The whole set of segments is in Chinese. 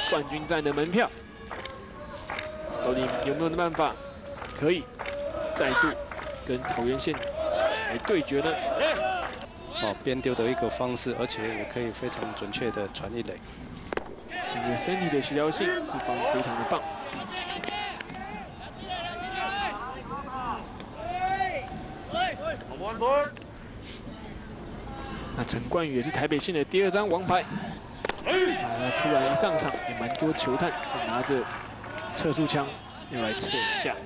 冠军战的门票。到底有没有办法可以再度跟桃园县来对决呢？ 哦，边丢的一个方式，而且也可以非常准确的传一垒。 整个身体的协调性是非常的棒。那陈冠宇也是台北县的第2张王牌。他突然一上场，也蛮多球探是拿着测速枪要来测一下。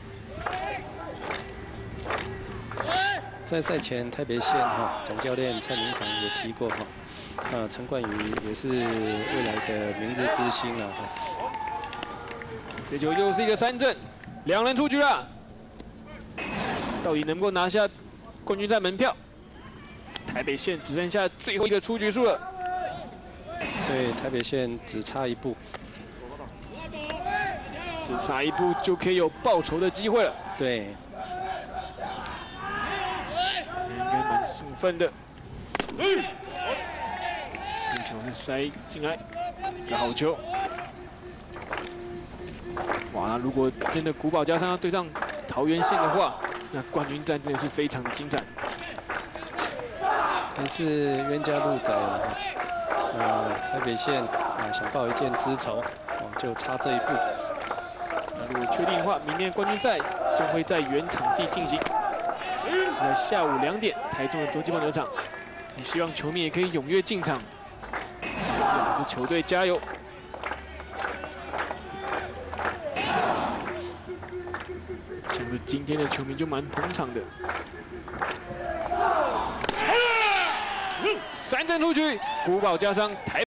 在赛前，台北县总教练蔡明堂也提过陈冠宇也是未来的明日之星啊。 这球又是一个3振，2人出局了。到底能不能够拿下冠军赛门票？台北县只剩下最后一个出局数了。 对，台北县只差1步， 只差1步就可以有报仇的机会了。 对， 应该蛮兴奋的。这球是塞进来，一个好球。哇，那如果真的古堡加上要对上桃园县的话，那冠军战真的是非常的精彩。 还是冤家路窄了台北县想报一箭之仇，就差这一步。 如果确定的话，明年冠军赛将会在原场地进行，在下午2点，台中的洲际棒球场。也希望球迷也可以踊跃进场，这2支球队加油。像是今天的球迷就蛮捧场的。3振出局，古堡加上台。